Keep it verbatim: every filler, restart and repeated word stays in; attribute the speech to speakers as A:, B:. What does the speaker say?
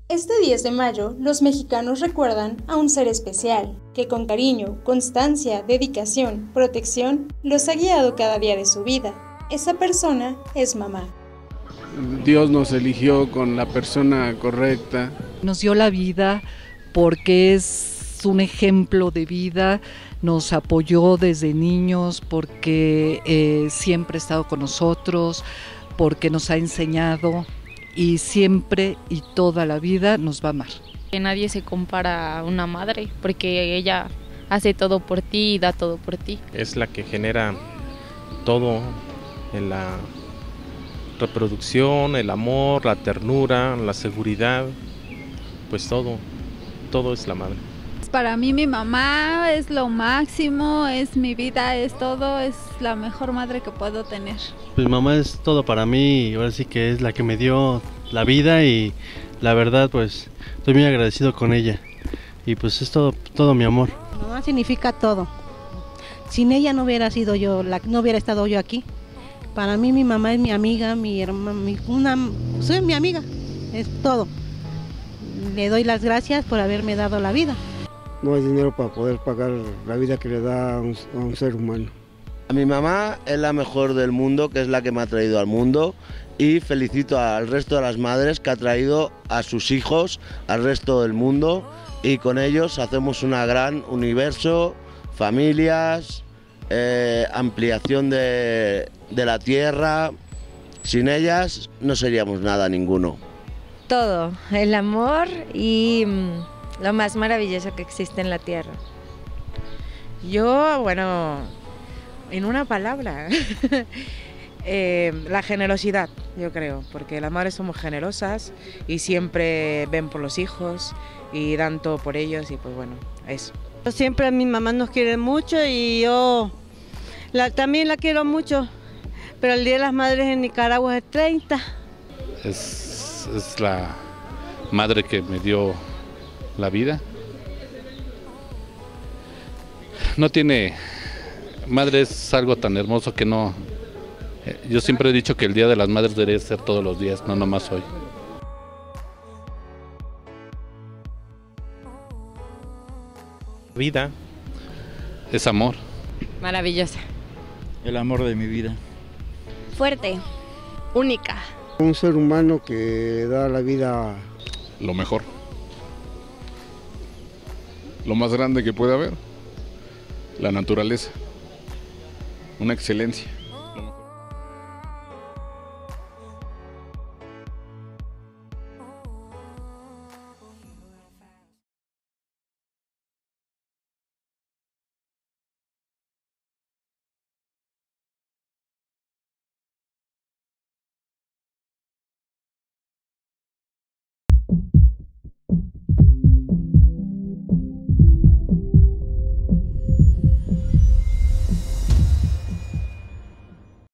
A: Este diez de mayo, los mexicanos recuerdan a un ser especial, que con cariño, constancia, dedicación, protección, los ha guiado cada día de su vida. Esa persona es mamá.
B: Dios nos eligió con la persona correcta.
C: Nos dio la vida porque es un ejemplo de vida, nos apoyó desde niños porque eh, siempre ha estado con nosotros, porque nos ha enseñado y siempre y toda la vida nos va a amar.
D: Que nadie se compara a una madre porque ella hace todo por ti y da todo por ti.
E: Es la que genera todo en la reproducción, el amor, la ternura, la seguridad, pues todo, todo es la madre.
F: Para mí mi mamá es lo máximo, es mi vida, es todo, es la mejor madre que puedo tener.
G: Pues mamá es todo para mí y ahora sí que es la que me dio la vida y la verdad pues estoy muy agradecido con ella y pues es todo, todo mi amor.
H: Mamá significa todo, sin ella no hubiera sido yo, la, no hubiera estado yo aquí. Para mí mi mamá es mi amiga, mi hermana, mi, una, soy mi amiga, es todo. Le doy las gracias por haberme dado la vida.
I: No hay dinero para poder pagar la vida que le da a un, a un ser humano.
J: A mi mamá es la mejor del mundo, que es la que me ha traído al mundo, y felicito al resto de las madres que ha traído a sus hijos al resto del mundo y con ellos hacemos una gran universo, familias, eh, ampliación de, de la tierra. Sin ellas no seríamos nada ninguno.
K: Todo, el amor y lo más maravilloso que existe en la tierra.
L: Yo, bueno, en una palabra, eh, la generosidad, yo creo, porque las madres somos generosas y siempre ven por los hijos y dan todo por ellos y pues bueno, eso.
M: Siempre a mi mamá nos quiere mucho y yo la, también la quiero mucho, pero el Día de las Madres en Nicaragua es treinta.
N: Es, es la madre que me dio la vida. No tiene, madre es algo tan hermoso que no, yo siempre he dicho que el Día de las Madres debería ser todos los días, no nomás hoy.
E: Vida
N: es amor.
K: Maravillosa.
O: El amor de mi vida.
P: Fuerte, única.
I: Un ser humano que da la vida.
Q: Lo mejor. Lo más grande que puede haber. La naturaleza. Una excelencia.